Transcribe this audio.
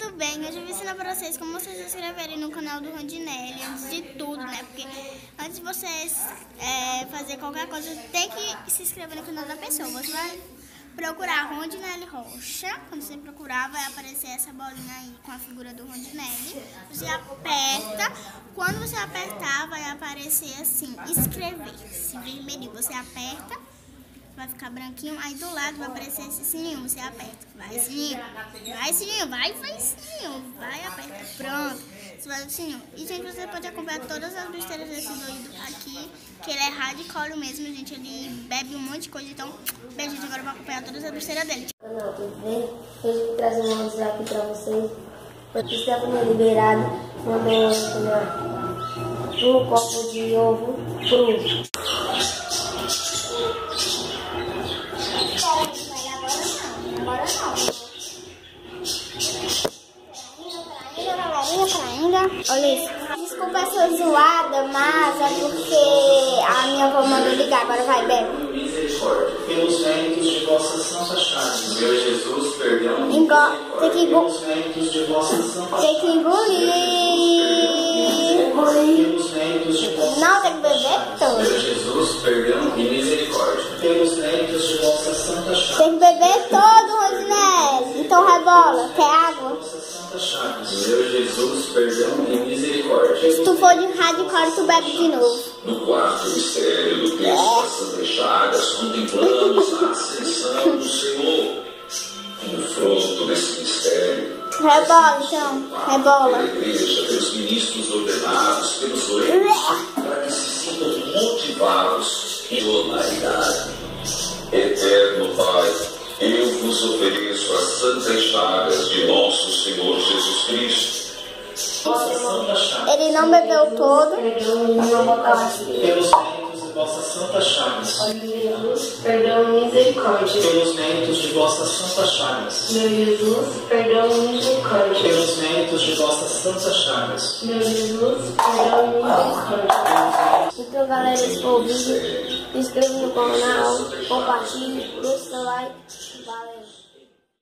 tudo bem? Hoje eu vou ensinar pra vocês como vocês se inscreverem no canal do Rondinelli, antes de tudo, né? Porque antes de vocês fazer qualquer coisa, tem que se inscrever no canal da pessoa. Você vai procurar Rondinelli Rocha. Quando você procurar, vai aparecer essa bolinha aí com a figura do Rondinelli. Você aperta. Quando você apertar, vai aparecer assim, inscrever-se, vermelhinho. Você aperta, vai ficar branquinho. Aí do lado vai aparecer esse sininho. Você aperta. Vai, sininho. Vai, sininho. Vai, sininho. Vai, aperta. Pronto. Você vai no sininho. E, gente, você pode acompanhar todas as besteiras desse doido aqui, que ele é hardcore mesmo, gente. Ele bebe um monte de coisa. Então, bem, gente, agora eu vou acompanhar todas as besteiras dele. Canal, tudo bem? Hoje eu vou trazer um áudio aqui pra vocês. Eu estava no liberado, mandou um copo de ovo cru. Agora não. Olha isso. Desculpa essa zoada, mas é porque a minha avó mandou ligar. Agora vai, bebe. Pelos méritos de vossa santa chave, meu Jesus, perdão. Tem que pelos méritos de vossa santa Tem que engolir. Pelos méritos de vossa Não, tem que beber todo. meu Jesus, perdão e misericórdia. Pelos méritos de vossa santa chave. Tem que beber todo, Rondinelli. Então rebola. Quer água? Santa chave, meu Jesus, perdão e misericórdia. Se tu for de hardcore, tu bebe de novo. No quarto mistério do texto das Santas Chagas, contemplamos a ascensão do Senhor. No fruto desse mistério, Rebola, então. Rebola. pela igreja, pelos ministros ordenados, pelos leigos, para que se sintam motivados em totalidade. Eterno Pai, eu vos ofereço as santas chagas de nosso Senhor Jesus Cristo. Ele não bebeu todo. Pelos méritos de vossa santa chagas. Jesus, perdão e misericórdia. Pelos méritos de vossas santas chagas. Meu Jesus, perdão e misericórdia. Pelos méritos de vossas santas chagas. Meu Jesus, perdão e misericórdia. Então, galera, esse foi o vídeo. Se inscreva no canal, compartilhe, deixe seu like. Valeu.